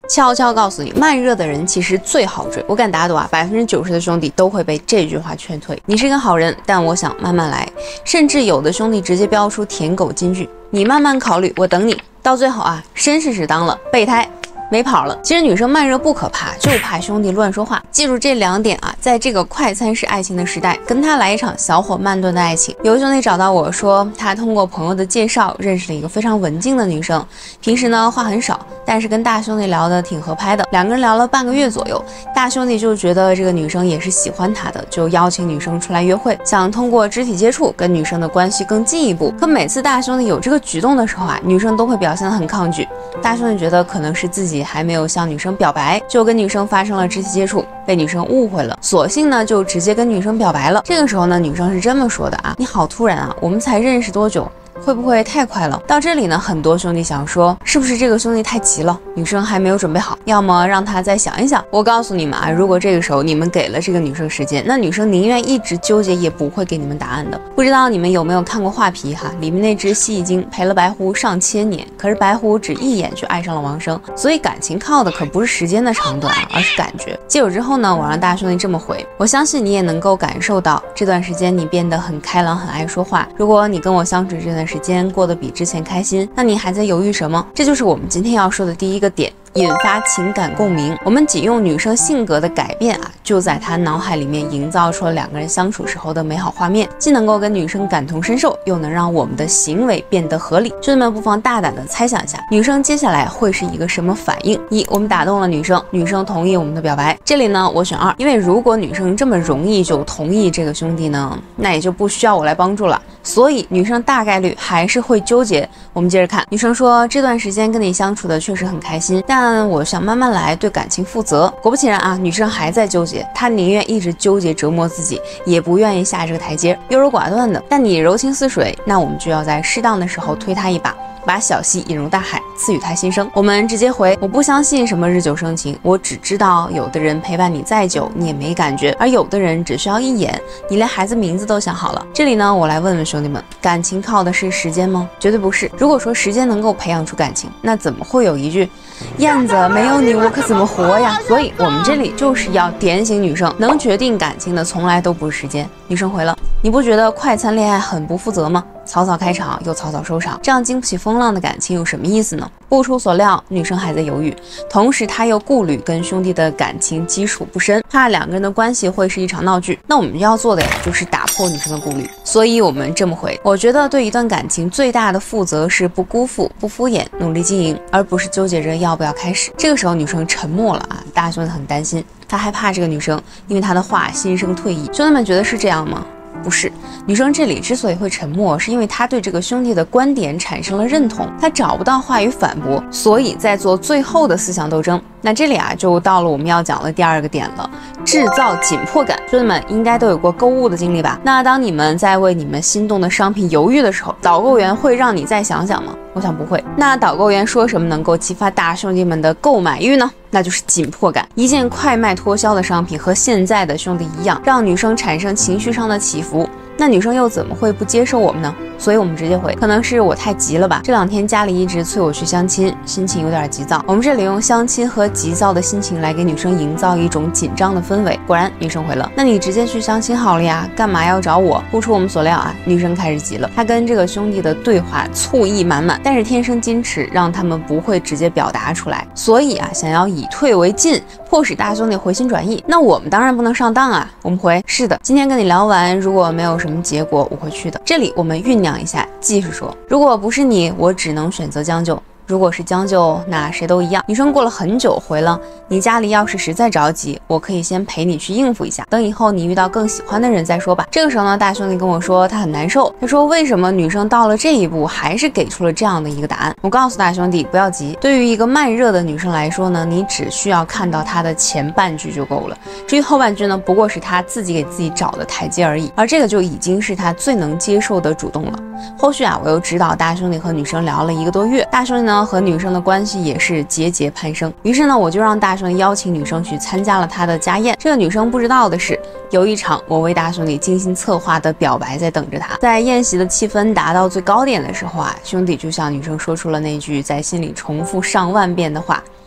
悄悄告诉你，慢热的人其实最好追。我敢打赌啊，90%的兄弟都会被这句话劝退。你是个好人，但我想慢慢来。甚至有的兄弟直接标出舔狗金句：你慢慢考虑，我等你。到最后啊，绅士是当了备胎。没跑了。其实女生慢热不可怕，就怕兄弟乱说话。记住这2点啊，在这个快餐式爱情的时代，跟他来一场小火慢炖的爱情。有个兄弟找到我说，他通过朋友的介绍认识了一个非常文静的女生，平时呢话很少，但是跟大兄弟聊得挺合拍的。2个人聊了半个月左右，大兄弟就觉得这个女生也是喜欢他的，就邀请女生出来约会，想通过肢体接触跟女生的关系更进一步。可每次大兄弟有这个举动的时候啊，女生都会表现得很抗拒。大兄弟觉得可能是自己还没有向女生表白，就跟女生发生了肢体接触，被女生误会了，索性呢就直接跟女生表白了。这个时候呢，女生是这么说的啊：你好突然啊，我们才认识多久？会不会太快了？到这里呢，很多兄弟想说，是不是这个兄弟太急了，女生还没有准备好，要么让他再想一想。我告诉你们啊，如果这个时候你们给了这个女生时间，那女生宁愿一直纠结也不会给你们答案的。不知道你们有没有看过画皮哈，里面那只蜥蜴精陪了白狐上千年，可是白狐只一眼就爱上了王生，所以感情靠的可不是时间的长短啊，而是感觉。结果之后呢，我让大兄弟这么回，我相信你也能够感受到这段时间你变得很开朗，很爱说话。如果你跟我相处这段时间过得比之前开心，那你还在犹豫什么？这就是我们今天要说的第一个点。引发情感共鸣，我们仅用女生性格的改变啊，就在她脑海里面营造出了2个人相处时候的美好画面，既能够跟女生感同身受，又能让我们的行为变得合理。兄弟们不妨大胆的猜想一下，女生接下来会是一个什么反应？1，我们打动了女生，女生同意我们的表白。这里呢，我选2，因为如果女生这么容易就同意这个兄弟呢，那也就不需要我来帮助了。所以女生大概率还是会纠结。我们接着看，女生说这段时间跟你相处的确实很开心，但我想慢慢来，对感情负责。果不其然啊，女生还在纠结，她宁愿一直纠结折磨自己，也不愿意下这个台阶，优柔寡断的。但你柔情似水，那我们就要在适当的时候推她一把，把小溪引入大海，赐予她新生。我们直接回，我不相信什么日久生情，我只知道有的人陪伴你再久你也没感觉，而有的人只需要一眼，你连孩子名字都想好了。这里呢，我来问问兄弟们，感情靠的是时间吗？绝对不是。如果说时间能够培养出感情，那怎么会有一句燕子没有你我可怎么活呀？所以我们这里就是要点醒女生，能决定感情的从来都不是时间。女生回了，你不觉得快餐恋爱很不负责吗？草草开场又草草收场，这样经不起风浪的感情有什么意思呢？不出所料，女生还在犹豫，同时她又顾虑跟兄弟的感情基础不深，怕2个人的关系会是一场闹剧。那我们要做的呀，就是打破女生的顾虑。所以我们这么回，我觉得对一段感情最大的负责是不辜负、不敷衍，努力经营，而不是纠结着要不要开始。这个时候女生沉默了啊，大兄弟很担心，他害怕这个女生因为她的话心生退意。兄弟们觉得是这样吗？不是，女生这里之所以会沉默，是因为她对这个兄弟的观点产生了认同，她找不到话语反驳，所以在做最后的思想斗争。那这里啊，就到了我们要讲的第2个点了，制造紧迫感。兄弟们应该都有过购物的经历吧？那当你们在为你们心动的商品犹豫的时候，导购员会让你再想想吗？我想不会。那导购员说什么能够激发大兄弟们的购买欲呢？那就是紧迫感。一件快卖脱销的商品和现在的兄弟一样，让女生产生情绪上的起伏，那女生又怎么会不接受我们呢？所以我们直接回，可能是我太急了吧，这2天家里一直催我去相亲，心情有点急躁。我们这里用相亲和急躁的心情来给女生营造一种紧张的氛围。果然女生回了，那你直接去相亲好了呀，干嘛要找我？不出我们所料啊，女生开始急了，她跟这个兄弟的对话醋意满满，但是天生矜持让他们不会直接表达出来，所以啊，想要以退为进，迫使大兄弟回心转意。那我们当然不能上当啊，我们回，是的，今天跟你聊完，如果没有什么结果，我会去的。这里我们酝酿一下，继续说，如果不是你，我只能选择将就。如果是将就，那谁都一样。女生过了很久回了，你家里要是实在着急，我可以先陪你去应付一下，等以后你遇到更喜欢的人再说吧。这个时候呢，大兄弟跟我说他很难受，他说为什么女生到了这一步还是给出了这样的一个答案。我告诉大兄弟不要急，对于一个慢热的女生来说呢，你只需要看到她的前半句就够了，至于后半句呢，不过是她自己给自己找的台阶而已，而这个就已经是她最能接受的主动了。后续啊，我又指导大兄弟和女生聊了1个多月，大兄弟呢和女生的关系也是节节攀升。于是呢，我就让大兄弟邀请女生去参加了他的家宴。这个女生不知道的是，有一场我为大兄弟精心策划的表白在等着他。在宴席的气氛达到最高点的时候啊，兄弟就向女生说出了那句在心里重复上万遍的话：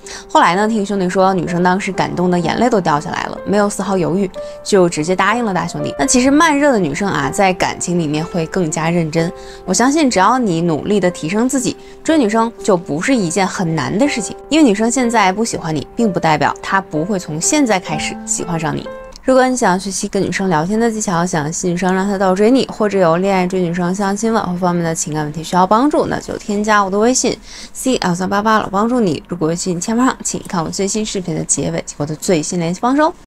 后来呢，听兄弟说，女生当时感动的眼泪都掉下来了，没有丝毫犹豫，就直接答应了大兄弟。那其实慢热的女生啊，在感情里面会更加认真。我相信，只要你努力的提升自己，追女生就不是一件很难的事情。因为女生现在不喜欢你，并不代表她不会从现在开始喜欢上你。如果你想学习跟女生聊天的技巧，想吸引女生让她倒追你，或者有恋爱追女生、相亲挽回方面的情感问题需要帮助，那就添加我的微信 CL388，老帮助你。如果微信签不上，请看我最新视频的结尾及我的最新联系方式哦。